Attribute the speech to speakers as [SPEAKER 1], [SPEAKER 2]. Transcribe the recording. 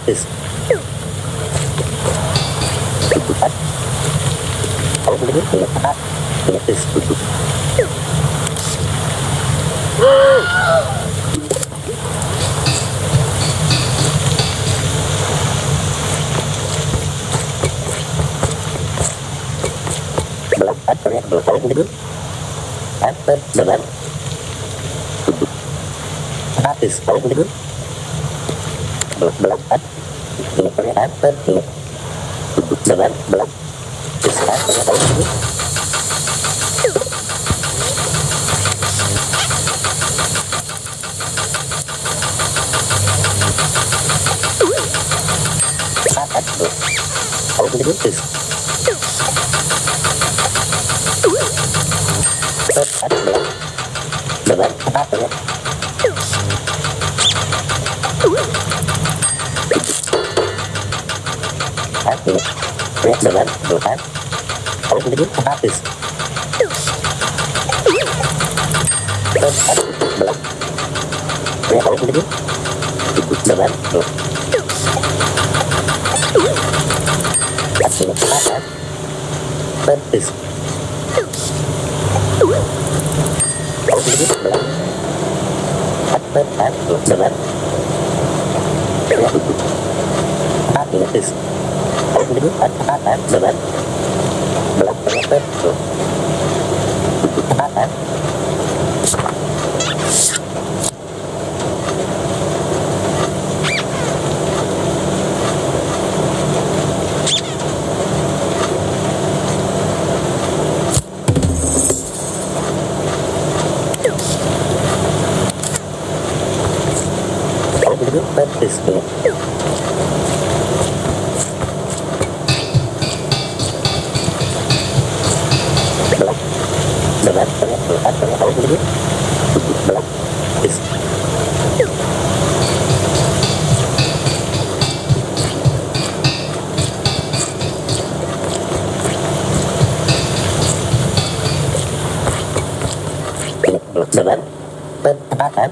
[SPEAKER 1] is kalau begini tidak is kalau begini after dengan artis kalau begini belak after dengan belak is after kalau begini kalau begini is dengan apa dengan bukan kalau begini habis kalau begini dengan habis kalau begini dengan habis kalau begini dengan is dengan kalau begini is dengan penempatan